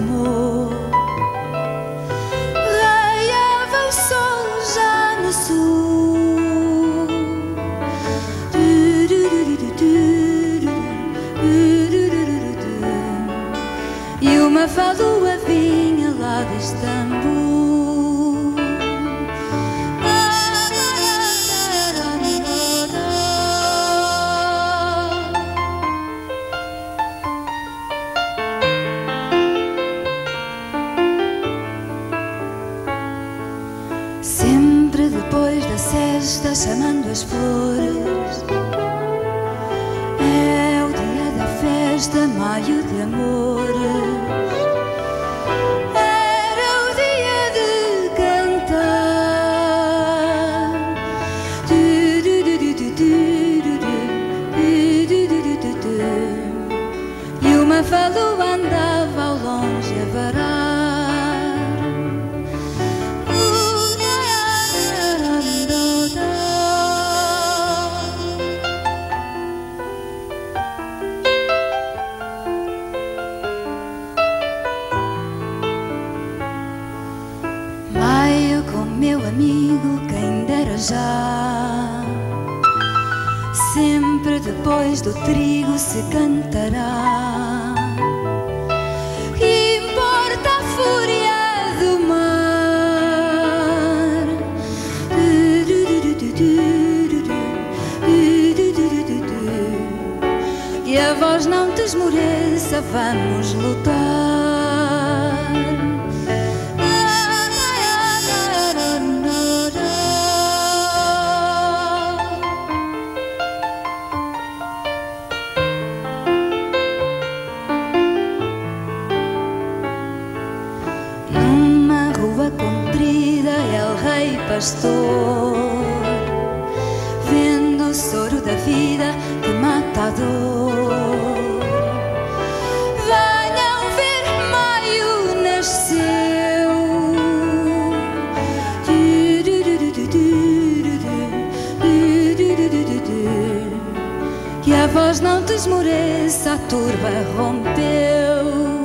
amor. Raiava o sol já no sul, e uma falua vinha lá de Istambul. Sempre depois da sesta, chamando as flores, é o dia da festa, maio de amores. Era o dia de cantar. E uma falua andava ao longe a varar. Maio com meu amigo, quem dera já. Sempre depois do trigo se cantará. Que importa a fúria do mar? E a voz não te esmoreça, vamos lutar. Rua comprida, el rei pastor, vendo o soro da vida que mata a dor. Venham ver, maio nasceu. E a voz não te esmoreça, a turba rompeu.